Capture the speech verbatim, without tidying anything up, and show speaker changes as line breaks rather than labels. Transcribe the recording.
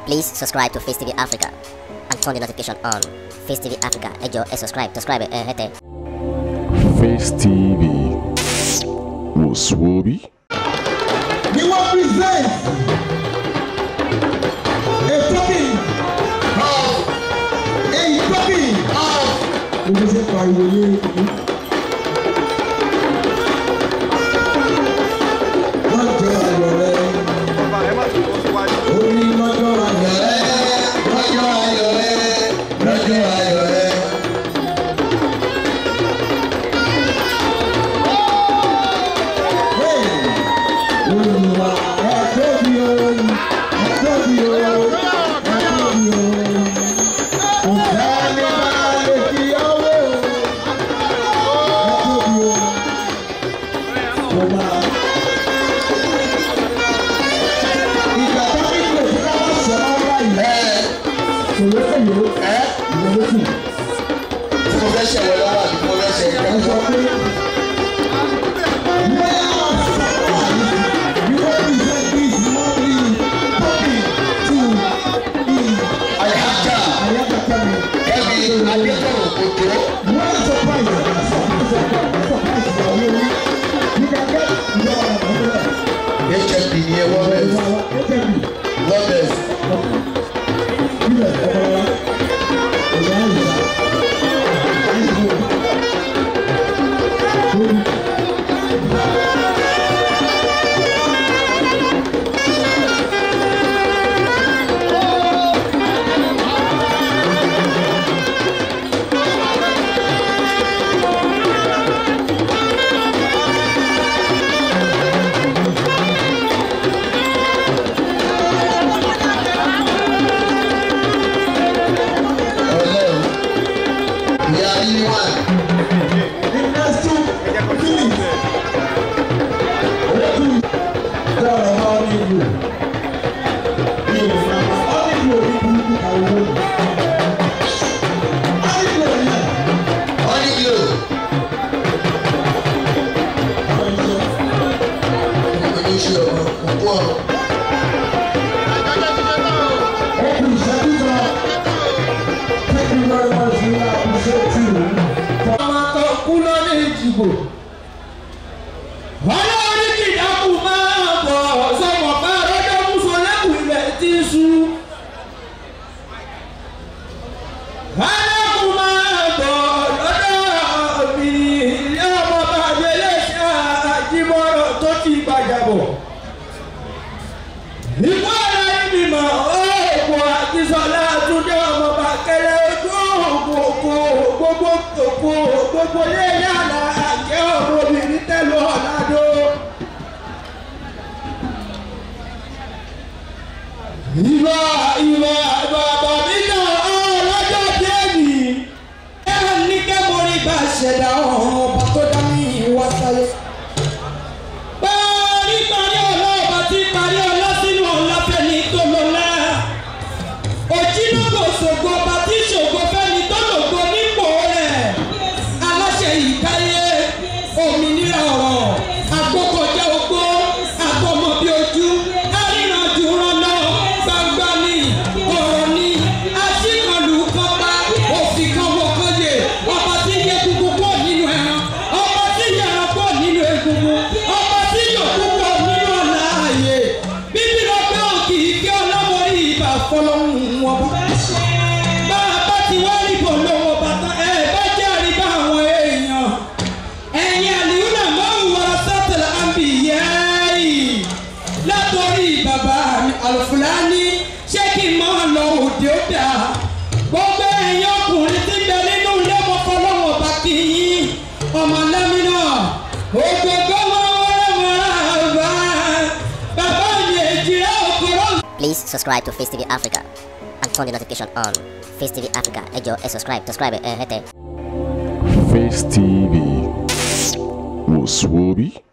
Please subscribe to Face T V Africa and turn the notification on. Face T V Africa, ẹ jọ̀ọ́ ẹ subscribe, subscribe ẹ hẹ́tẹ̀.
Face T V was Swoby.
We will present a topic of a topic of we will say for you.
Please subscribe to Face T V Africa and turn the notification on. Face T V Africa, ẹ jọ̀ọ́ ẹ subscribe, subscribe ẹ hẹ́tẹ̀.
Face T V was Swoby.